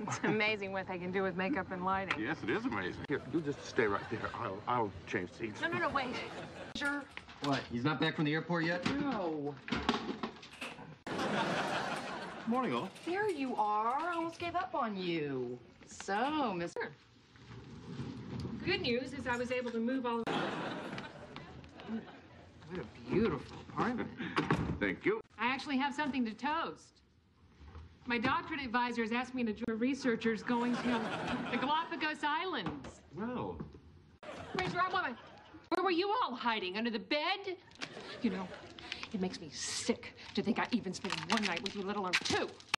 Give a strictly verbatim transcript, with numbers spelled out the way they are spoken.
It's amazing what they can do with makeup and lighting. Yes, it is amazing. Here, you just stay right there. I'll, I'll change seats. No, no, no, wait. Sure. What, he's not back from the airport yet? No. Morning, all. There you are. I almost gave up on you. So, Mister Good news is I was able to move all... What a beautiful apartment. Thank you. I actually have something to toast. My doctorate advisor has asked me to join researchers going to the Galapagos Islands. Well. Where's your woman? Where were you all hiding? Under the bed? You know, it makes me sick to think I even spent one night with you, let alone two.